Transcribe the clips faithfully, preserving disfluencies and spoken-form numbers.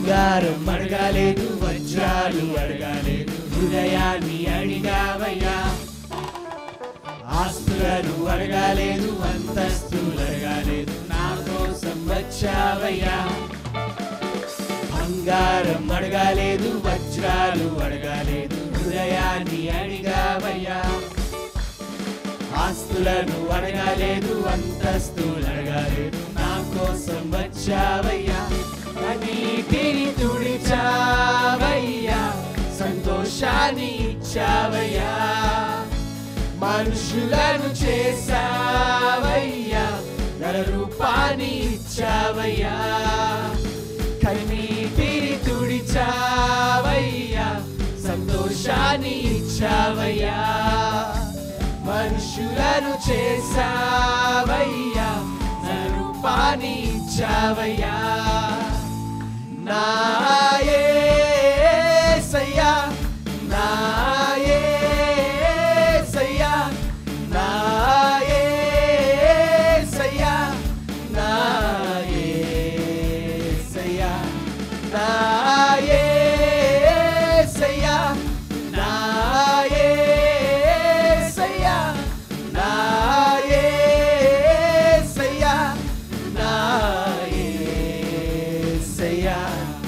బంగారం అడగాలేదు, వజ్రాలు అడగాలేదు, హృదయాన్ని అడిగావయ్యా. ఆస్తులను అడగాలేదు, అంతస్తులు అడగాలేదు, నా కోసం వచ్చావయ్యా. బంగారం అడగాలేదు, వజ్రాలు అడగాలేదు, హృదయాన్ని అడిగావయ్యా. ఆస్తులను అడగాలేదు, అంతస్తులు అడగాలేదు, నా కోసం వచ్చావయ్యా. అన్నిటిని తుడిచావయ్యా, సంతోషాన్ని ఇచ్చావయ్యా. మనుషులను చేసావయ్యా, నర రూపాన్ని ఇచ్చావయ్యా. కన్నీటిని తుడిచావయ్యా, సంతోషాన్ని ఇచ్చావయ్యా. మనుషులను చేసావయ్యా, నర రూపాన్ని ఇచ్చావయ్యా. నా యేసయ్యా, నా యేసయ్యా, నా యేసయ్యా, నా యేసయ్యా, నా యేసయ్యా, నా యేసయ్యా, నా యేసయ్యా, నా యేసయ్యా.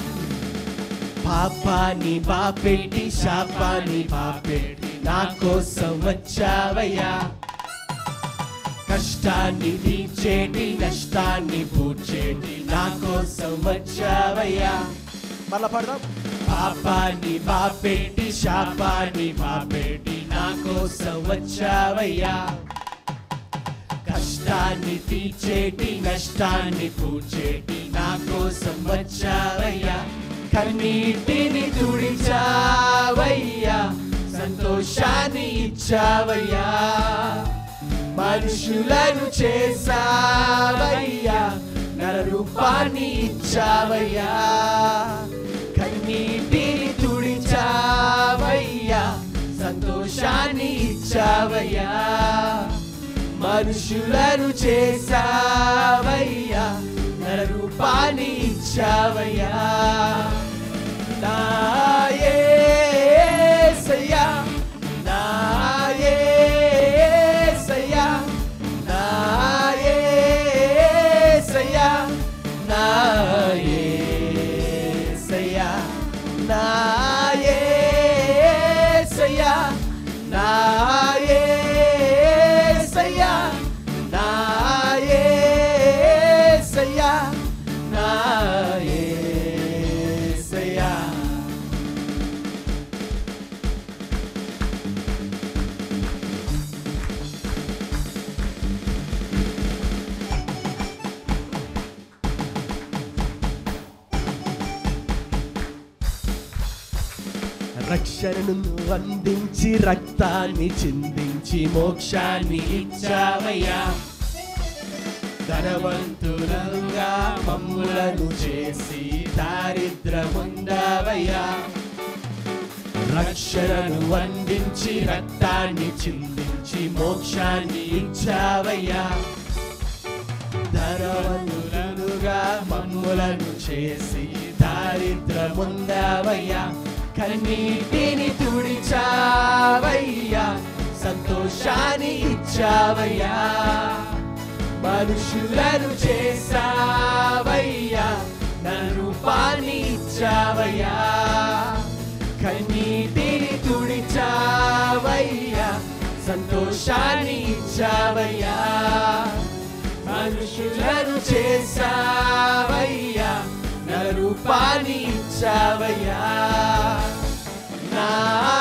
పాపాన్ని బాపెట్టి, శాపాన్ని బాపెట్టి, నా కోసం వచ్చావయ్యా. కష్టాన్ని తీర్చేటి, నష్టాన్ని పూడ్చేటి, నా కోసం వచ్చావయ్యా. మళ్ళా పడదాం. పాపాన్ని బాపెట్టి, శాపాన్ని బాపెట్టి, నా కోసం వచ్చావయ్యా. కష్టాన్ని తీర్చేటి, నష్టాన్ని పూడ్చేటి, నా కోసం వచ్చావయ్యా. కన్నీటిని తుడిచావయ్యా, సంతోషాన్ని ఇచ్చావయ్యా. మనుషులను చేసావయ్యా, నర రూపాన్ని ఇచ్చావయ్యా. కన్నీటిని తుడిచావయ్యా, సంతోషాన్ని ఇచ్చావయ్యా. మనుషులను చేసావయ్యా, నర రూపాన్ని ఇచ్చావయ్యా. నా యేసయ్యా, నా యేసయ్యా, నా యేసయ్యా, నా యేసయ్యా, నా యేసయ్యా, నా యేసయ్యా, నా యేసయ్యా, నా యేసయ్యా. రక్షణను అందించి, రక్తాన్ని చిందించి, మోక్షాన్ని ఇచ్చావయ్యా. ధనవంతులుగా మమ్ములను చేసి, దారిద్రముందావయ్యా. రక్షణను అందించి, రక్తాన్ని చిందించి, మోక్షాన్ని ఇచ్చావయ్యా. ధనవంతులుగా మమ్ములను చేసి, దారిద్రముందావయ్యా. కన్నీటిని తుడిచావయ్యా, సంతోషాన్ని ఇచ్చావయ్యా. మనుషులను చేసావయ్యా, నర రూపాన్ని ఇచ్చావయ్యా. కన్నీటిని తుడిచావయ్యా, సంతోషాన్ని ఇచ్చావయ్యా. మనుషులను చేసావయ్యా, నర రూపాన్ని ఇచ్చావయ్యా. నా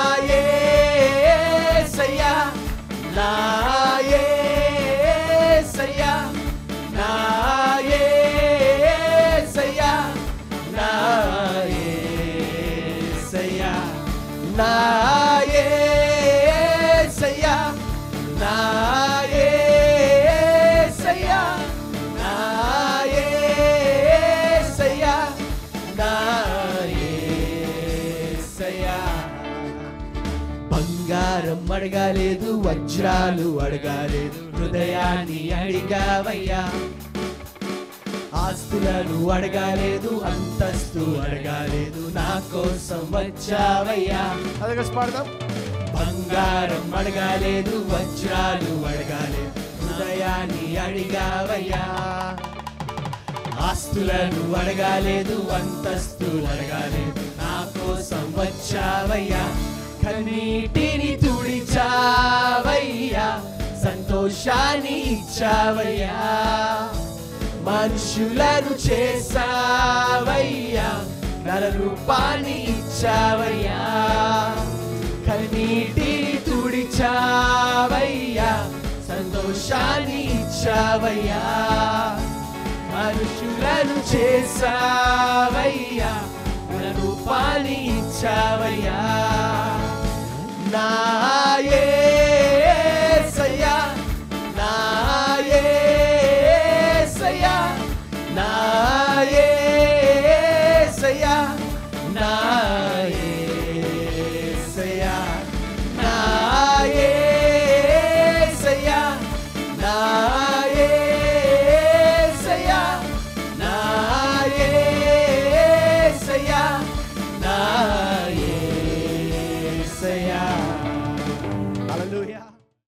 యేసయ్యా, నా యేసయ్యా, నా యేసయ్యా, నా యేసయ్యా, నా యేసయ్యా, నా యేసయ్యా, నా యేసయ్యా, నా యేసయ్యా. బంగారం అడగాలేదు, వజ్రాలు అడగాలేదు, హృదయాన్ని అడిగావయ్యా. ఆస్తులను అడగాలేదు, అంతస్తు అడగా కోసం వచ్చావయ్యా. అది కలిసి పాడదాం. బంగారం అడగాలేదు, వజ్రాలు అడగాలేదు, హృదయాన్ని అడిగావయ్యా. ఆస్తులను అడగాలేదు, అంతస్తులు అడగాలేదు, నా కోసం వచ్చావయ్యా. కన్నీటిని తుడిచావయ్యా, సంతోషాన్ని ఇచ్చావయ్యా. మనుషులను చేసావయ్యా, నర రూపాన్ని ఇచ్చావయ్యా. కన్నీటిని తుడిచావయ్యా, సంతోషాన్ని ఇచ్చావయ్యా. మనుషులను చేసావయ్యా, నర రూపాన్ని ఇచ్చావయ్యా. నా యేసయ్యా, నా యేసయ్యా, నా యేసయ్యా, నా యేసయ్యా, నా యేసయ్యా, నా